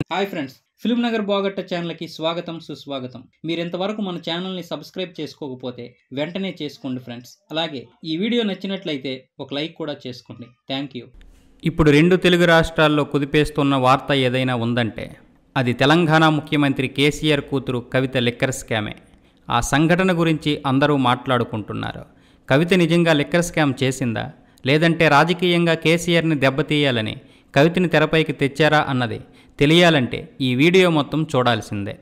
Hi friends, film Nagar బాగట్ట ఛానల్కి స్వాగతం సుస్వాగతం. మీరు ఇంతవరకు మన ఛానల్ని సబ్స్క్రైబ్ చేసుకోకపోతే వెంటనే చేసుకోండి ఫ్రెండ్స్. అలాగే ఈ వీడియో నచ్చినట్లయితే ఒక లైక్ కూడా చేసుకోండి. Thank you. ఇప్పుడు రెండు తెలుగు రాష్ట్రాల్లో కుదిపేస్తున్న వార్త ఏదైనా ఉందంటే అది తెలంగాణ ముఖ్యమంత్రి కేసీఆర్ కూతురు కవిత లిక్కర్ స్కామే. ఆ సంఘటన గురించి అందరూ మాట్లాడుకుంటున్నారు. కవిత నిజంగా లిక్కర్ స్కామ్ చేసిందా, లేదంటే రాజకీయంగా కేసీఆర్ని దెబ్బతీయాలని కవితని తెరపైకి తెచ్చారా అన్నది తెలియాలంటే ఈ వీడియో మొత్తం చూడాల్సిందే.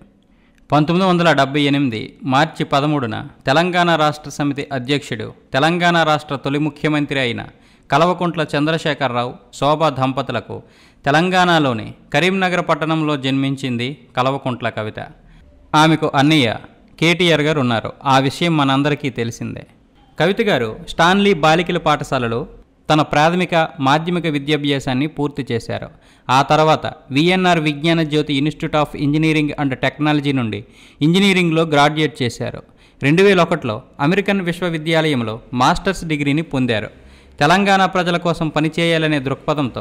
1978 మార్చి 13న తెలంగాణ రాష్ట్ర సమితి అధ్యక్షుడు, తెలంగాణ రాష్ట్ర తొలి ముఖ్యమంత్రి అయిన కల్వకుంట్ల చంద్రశేఖరరావు శోభా దంపతులకు తెలంగాణలోని కరీంనగర్ పట్టణంలో జన్మించింది కల్వకుంట్ల కవిత. ఆమెకు అన్నయ్య కేటీఆర్ గారు ఉన్నారు. ఆ విషయం మనందరికీ తెలిసిందే. కవిత గారు స్టాన్లీ బాలికల పాఠశాలలో తన ప్రాథమిక మాధ్యమిక విద్యాభ్యాసాన్ని పూర్తి చేశారు. ఆ తర్వాత VNR Vignana Jyothi institute of engineering and technology నుండి ఇంజనీరింగ్లో గ్రాడ్యుయేట్ చేశారు. 2001లో అమెరికన్ విశ్వవిద్యాలయంలో మాస్టర్స్ డిగ్రీని పొందారు. తెలంగాణ ప్రజల కోసం పనిచేయాలనే దృక్పథంతో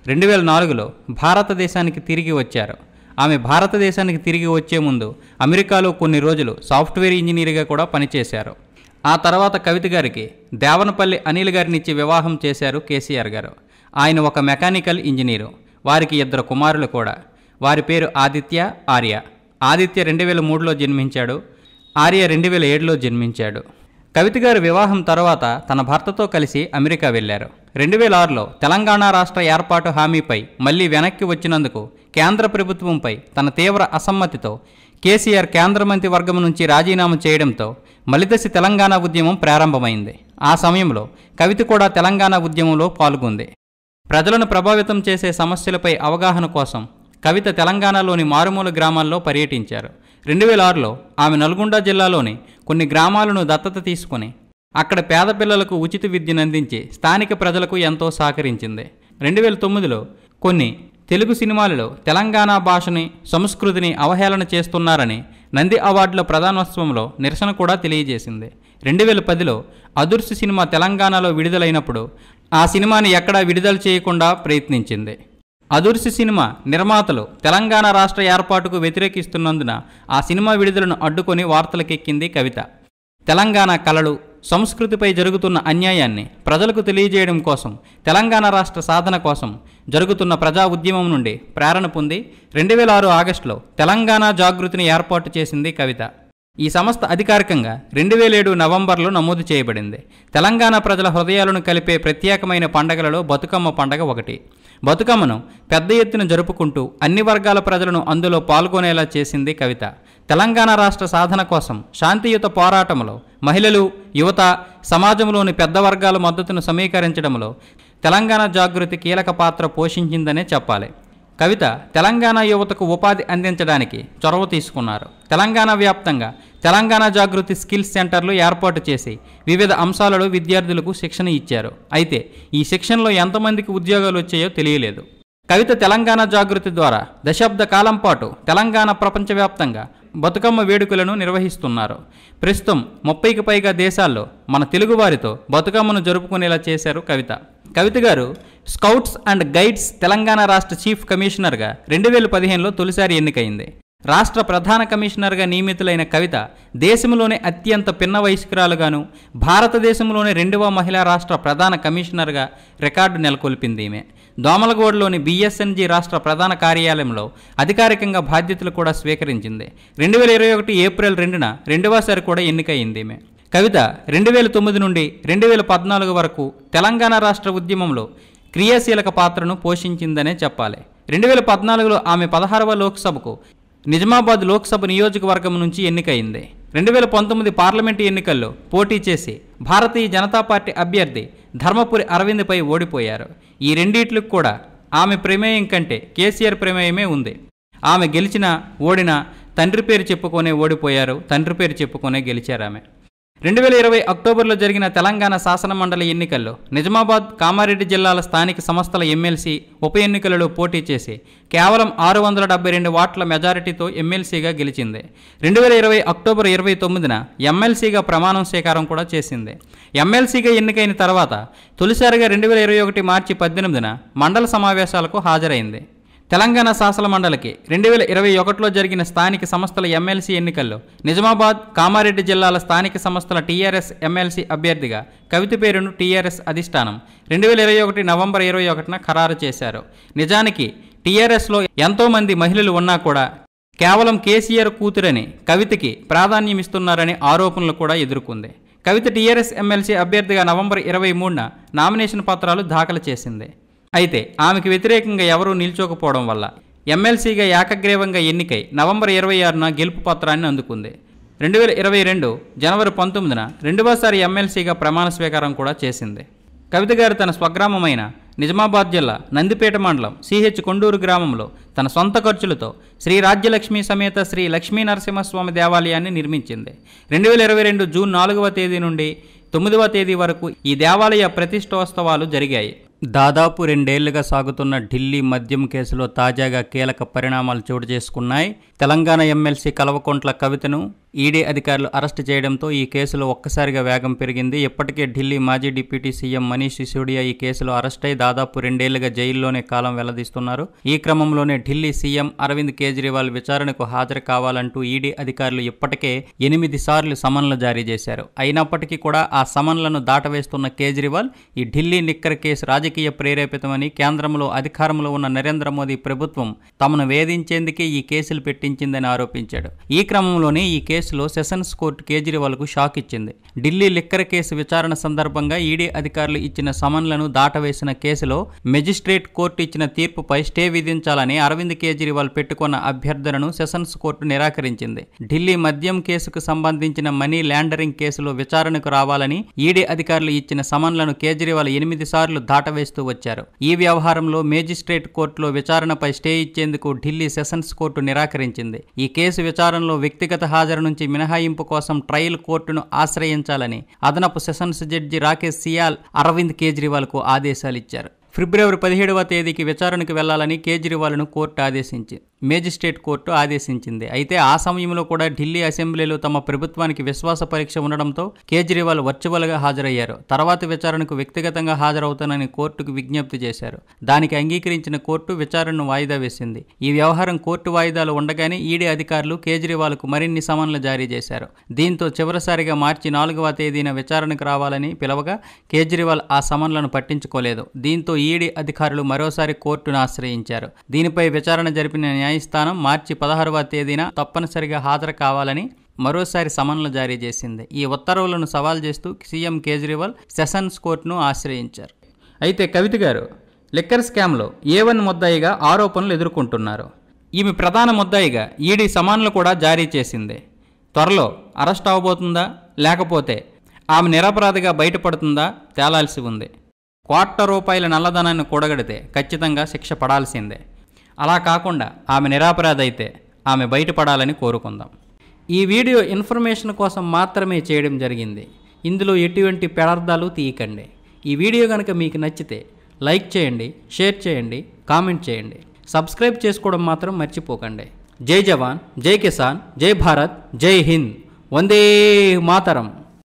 2004లో భారతదేశానికి తిరిగి వచ్చారు. ఆమె భారతదేశానికి తిరిగి వచ్చే ముందు అమెరికాలో కొన్ని రోజులు సాఫ్ట్వేర్ ఇంజనీర్గా కూడా పనిచేశారు. ఆ తర్వాత కవిత గారికి దేవనపల్లి అనిల్ గారినిచ్చి వివాహం చేశారు కేసీఆర్ గారు. ఆయన ఒక మెకానికల్ ఇంజనీరు. వారికి 2 కుమారులు కూడా. వారి పేరు ఆదిత్య, ఆర్య. ఆదిత్య 2003లో జన్మించాడు. ఆర్య 2007లో జన్మించాడు. కవిత గారి వివాహం తర్వాత తన భర్తతో కలిసి అమెరికా వెళ్లారు. 2006లో తెలంగాణ రాష్ట్ర ఏర్పాటు హామీపై మళ్లీ వెనక్కి వచ్చినందుకు కేంద్ర ప్రభుత్వంపై తన తీవ్ర అసమ్మతితో కేసీఆర్ కేంద్ర మంత్రి వర్గం నుంచి రాజీనామా చేయడంతో మలిదశ తెలంగాణ ఉద్యమం ప్రారంభమైంది. ఆ సమయంలో కవిత కూడా తెలంగాణ ఉద్యమంలో పాల్గొంది. ప్రజలను ప్రభావితం చేసే సమస్యలపై అవగాహన కోసం కవిత తెలంగాణలోని మారుమూల గ్రామాల్లో పర్యటించారు. 2006లో ఆమె నల్గొండ జిల్లాలోని కొన్ని గ్రామాలను దత్తత తీసుకుని అక్కడ పేద పిల్లలకు ఉచిత విద్యను అందించి స్థానిక ప్రజలకు ఎంతో సహకరించింది. 2009లో కొన్ని తెలుగు సినిమాలలో తెలంగాణ భాషని, సంస్కృతిని అవహేళన చేస్తున్నారని నంది అవార్డుల ప్రధానోత్సవంలో నిరసన కూడా తెలియజేసింది. 2010లో అదుర్స్ సినిమా తెలంగాణలో విడుదలైనప్పుడు ఆ సినిమాని ఎక్కడా విడుదల చేయకుండా ప్రయత్నించింది. అదుర్స్ సినిమా నిర్మాతలు తెలంగాణ రాష్ట్ర ఏర్పాటుకు వ్యతిరేకిస్తున్నందున ఆ సినిమా విడుదలను అడ్డుకొని వార్తలకెక్కింది కవిత. తెలంగాణ కళలు, సంస్కృతిపై జరుగుతున్న అన్యాయాన్ని ప్రజలకు తెలియజేయడం కోసం తెలంగాణ రాష్ట్ర సాధన కోసం జరుగుతున్న ప్రజా ఉద్యమం నుండి ప్రేరణ పొంది 2006 ఆగస్టులో తెలంగాణ జాగృతిని ఏర్పాటు చేసింది కవిత. ఈ సంస్థ అధికారికంగా 2007 నవంబర్లో నమోదు చేయబడింది. తెలంగాణ ప్రజల హృదయాలను కలిపే ప్రత్యేకమైన పండగలలో బతుకమ్మ పండగ ఒకటి. బతుకమ్మను పెద్ద ఎత్తున జరుపుకుంటూ అన్ని వర్గాల ప్రజలను అందులో పాల్గొనేలా చేసింది కవిత. తెలంగాణ రాష్ట్ర సాధన కోసం శాంతియుత పోరాటంలో మహిళలు, యువత, సమాజంలోని పెద్ద వర్గాల మద్దతును సమీకరించడంలో తెలంగాణ జాగృతి కీలక పాత్ర పోషించిందనే చెప్పాలి. కవిత తెలంగాణ యువతకు ఉపాధి అందించడానికి చొరవ తీసుకున్నారు. తెలంగాణ వ్యాప్తంగా తెలంగాణ జాగృతి స్కిల్స్ సెంటర్లు ఏర్పాటు చేసి వివిధ అంశాలలో విద్యార్థులకు శిక్షణ ఇచ్చారు. అయితే ఈ శిక్షణలో ఎంతమందికి ఉద్యోగాలు వచ్చాయో తెలియలేదు. కవిత తెలంగాణ జాగృతి ద్వారా దశాబ్ద కాలం పాటు తెలంగాణ ప్రపంచవ్యాప్తంగా బతుకమ్మ వేడుకలను నిర్వహిస్తున్నారు. ప్రస్తుతం 30కి పైగా దేశాల్లో మన తెలుగువారితో బతుకమ్మను జరుపుకునేలా చేశారు కవిత. కవిత గారు స్కౌట్స్ అండ్ గైడ్స్ తెలంగాణ రాష్ట్ర చీఫ్ కమిషనర్గా 2015లో తొలిసారి ఎన్నికైంది. రాష్ట్ర ప్రధాన కమిషనర్గా నియమితులైన కవిత దేశంలోనే అత్యంత పిన్న వయస్కురాలుగాను, భారతదేశంలోనే 2వ మహిళా రాష్ట్ర ప్రధాన కమిషనర్గా రికార్డు నెలకొల్పింది. ఈమె దోమలగూడలోని BSNG రాష్ట్ర ప్రధాన కార్యాలయంలో అధికారికంగా బాధ్యతలు కూడా స్వీకరించింది. 2021 ఏప్రిల్ 2న 2వసారి కూడా ఎన్నికయింది. ఈమె కవిత 2009 నుండి 2014 వరకు తెలంగాణ రాష్ట్ర ఉద్యమంలో క్రియాశీలక పాత్రను పోషించిందనే చెప్పాలి. 2014లో ఆమె 16వ లోక్సభకు నిజామాబాద్ లోక్సభ నియోజకవర్గం నుంచి ఎన్నికయింది. 2019 పార్లమెంటు ఎన్నికల్లో పోటీ చేసి భారతీయ జనతా పార్టీ అభ్యర్థి ధర్మపురి అరవింద్పై ఓడిపోయారు. ఈ రెండిట్లకు కూడా ఆమె ప్రమేయం కంటే కేసీఆర్ ప్రమేయమే ఉంది. ఆమె గెలిచినా ఓడినా తండ్రి పేరు చెప్పుకొనే ఓడిపోయారు, తండ్రి పేరు చెప్పుకొనే గెలిచారు ఆమె. 2020 అక్టోబర్లో జరిగిన తెలంగాణ శాసనమండలి ఎన్నికల్లో నిజామాబాద్, కామారెడ్డి జిల్లాల స్థానిక సంస్థల ఎమ్మెల్సీ ఉప ఎన్నికలలో పోటీ చేసి కేవలం 672 వాట్ల మెజారిటీతో ఎమ్మెల్సీగా గెలిచింది. 2020 అక్టోబర్ 29న ఎమ్మెల్సీగా ప్రమాణం స్వీకారం కూడా చేసింది. ఎమ్మెల్సీగా ఎన్నికైన తర్వాత తొలిసారిగా 2021 మార్చి 18న మండల సమావేశాలకు హాజరైంది. తెలంగాణ శాసన మండలికి 2021లో జరిగిన స్థానిక సంస్థల ఎమ్మెల్సీ ఎన్నికల్లో నిజామాబాద్, కామారెడ్డి జిల్లాల స్థానిక సంస్థల టీఆర్ఎస్ ఎమ్మెల్సీ అభ్యర్థిగా కవిత పేరును టీఆర్ఎస్ అధిష్టానం 2021 నవంబర్ 21న ఖరారు చేశారు. నిజానికి టీఆర్ఎస్లో ఎంతోమంది మహిళలు ఉన్నా కూడా కేవలం కేసీఆర్ కూతురని కవితకి ప్రాధాన్యమిస్తున్నారనే ఆరోపణలు కూడా ఎదుర్కొంది. కవిత టీఆర్ఎస్ ఎమ్మెల్సీ అభ్యర్థిగా నవంబర్ 23న నామినేషన్ పత్రాలు దాఖలు చేసింది. అయితే ఆమెకు వ్యతిరేకంగా ఎవరూ నిల్చోకపోవడం వల్ల ఎమ్మెల్సీగా ఏకగ్రీవంగా ఎన్నికై నవంబర్ 26న గెలుపు పత్రాన్ని అందుకుంది. 2022 జనవరి 19న రెండవసారి ఎమ్మెల్సీగా ప్రమాణ స్వీకారం కూడా చేసింది. కవిత గారు తన స్వగ్రామమైన నిజామాబాద్ జిల్లా నందిపేట మండలం సిహెచ్ కొండూరు గ్రామంలో తన సొంత ఖర్చులతో శ్రీ రాజ్యలక్ష్మి సమేత శ్రీ లక్ష్మీ నరసింహస్వామి దేవాలయాన్ని నిర్మించింది. 2022 జూన్ 4వ తేదీ నుండి 9వ తేదీ వరకు ఈ దేవాలయ ప్రతిష్టోత్సవాలు జరిగాయి. దాదాపు 2 ఏళ్లుగా సాగుతున్న ఢిల్లీ మద్యం కేసులో తాజాగా కీలక పరిణామాలు చోటు చేసుకున్నాయి. తెలంగాణ ఎమ్మెల్సీ కల్వకుంట్ల కవితను ఈడీ అధికారులు అరెస్టు చేయడంతో ఈ కేసులో ఒక్కసారిగా వేగం పెరిగింది. ఇప్పటికే ఢిల్లీ మాజీ డిప్యూటీ సీఎం మనీష్ సిసోడియా ఈ కేసులో అరెస్ట్ అయి దాదాపు 2 ఏళ్లుగా జైల్లోనే కాలం వెల్లదీస్తున్నారు. ఈ క్రమంలోనే ఢిల్లీ సీఎం అరవింద్ కేజ్రీవాల్ విచారణకు హాజరు కావాలంటూ ఈడీ అధికారులు ఇప్పటికే 8 సార్లు సమన్లు జారీ చేశారు. అయినప్పటికీ కూడా ఆ సమన్లను దాటవేస్తున్న కేజ్రీవాల్ ఈ ఢిల్లీ లిక్కర్ కేసు రాజకీయ ప్రేరేపితమని, కేంద్రంలో అధికారంలో ఉన్న నరేంద్ర మోదీ ప్రభుత్వం తమను వేధించేందుకే ఈ కేసులు పెట్టించిందని ఆరోపించాడు. ఈ క్రమంలోనే ఈ కేసులో సెషన్స్ కోర్టు కేజ్రీవాల్కు షాక్ ఇచ్చింది. ఢిల్లీ లిక్కర్ కేసు విచారణ సందర్భంగా ఈడీ అధికారులు ఇచ్చిన సమన్లను దాటవేసిన కేసులో మెజిస్ట్రేట్ కోర్టు ఇచ్చిన తీర్పుపై స్టే విధించాలని అరవింద్ కేజ్రీవాల్ పెట్టుకున్న అభ్యర్థనను సెషన్స్ కోర్టు నిరాకరించింది. ఢిల్లీ మద్యం కేసుకు సంబంధించిన మనీ ల్యాండరింగ్ కేసులో విచారణకు రావాలని ఈడీ అధికారులు ఇచ్చిన సమన్లను కేజ్రీవాల్ 8 సార్లు దాటవేస్తూ వచ్చారు. ఈ వ్యవహారంలో మేజిస్ట్రేట్ కోర్టులో విచారణపై స్టే ఇచ్చేందుకు ఢిల్లీ సెషన్స్ కోర్టు నిరాకరించింది. ఈ కేసు విచారణలో వ్యక్తిగత హాజరు నుంచి మినహాయింపు కోసం ట్రయల్ కోర్టును ఆశ్రయించాలని అదనపు సెషన్స్ జడ్జి రాకేష్ సియాల్ అరవింద్ కేజ్రీవాల్కు ఆదేశాలు ఇచ్చారు. ఫిబ్రవరి 17వ తేదీకి విచారణకు వెళ్లాలని కేజ్రీవాల్ను కోర్టు ఆదేశించింది. మేజిస్ట్రేట్ కోర్టు ఆదేశించింది. అయితే ఆ సమయంలో కూడా ఢిల్లీ అసెంబ్లీలో తమ ప్రభుత్వానికి విశ్వాస పరీక్ష ఉండడంతో కేజ్రీవాల్ వర్చువల్గా హాజరయ్యారు. తర్వాత విచారణకు వ్యక్తిగతంగా హాజరవుతానని కోర్టుకు విజ్ఞప్తి చేశారు. దానికి అంగీకరించిన కోర్టు విచారణను వాయిదా వేసింది. ఈ వ్యవహారం కోర్టు వాయిదాలు ఉండగానే ఈడీ అధికారులు కేజ్రీవాల్కు మరిన్ని సమన్లు జారీ చేశారు. దీంతో చివరిసారిగా మార్చి 4వ తేదీన విచారణకు రావాలని పిలవగా కేజ్రీవాల్ ఆ సమన్లను పట్టించుకోలేదు. దీంతో ఈడీ అధికారులు మరోసారి కోర్టును ఆశ్రయించారు. దీనిపై విచారణ జరిపిన న్యాయస్థానం మార్చి 16వ తేదీన తప్పనిసరిగా హాజరు కావాలని మరోసారి సమన్లు జారీ చేసింది. ఈ ఉత్తర్వులను సవాల్ చేస్తూ సీఎం కేజ్రీవాల్ సెషన్స్ కోర్టును ఆశ్రయించారు. అయితే కవిత గారు లిక్కర్ స్కామ్లో A1 ముద్దాయిగా ఆరోపణలు ఎదుర్కొంటున్నారు. ఈమె ప్రధాన ముద్దాయిగా ఈడీ సమన్లు కూడా జారీ చేసింది. త్వరలో అరెస్ట్ అవబోతుందా లేకపోతే ఆమె నిరపరాధిగా బయటపడుతుందా తేలాల్సి ఉంది. ₹1,00,00,000 నల్లధనాన్ని కూడగడితే ఖచ్చితంగా శిక్ష పడాల్సిందే. అలా కాకుండా ఆమె నిరపరాధి అయితే ఆమె బయటపడాలని కోరుకుందాం. ఈ వీడియో ఇన్ఫర్మేషన్ కోసం మాత్రమే చేయడం జరిగింది. ఇందులో ఎటువంటి పెడార్థాలు తీయకండి. ఈ వీడియో కనుక మీకు నచ్చితే లైక్ చేయండి, షేర్ చేయండి, కామెంట్ చేయండి. సబ్స్క్రైబ్ చేసుకోవడం మాత్రం మర్చిపోకండి. జై జవాన్, జై కిసాన్, జై భారత్, జై హింద్, వందే మాతరం.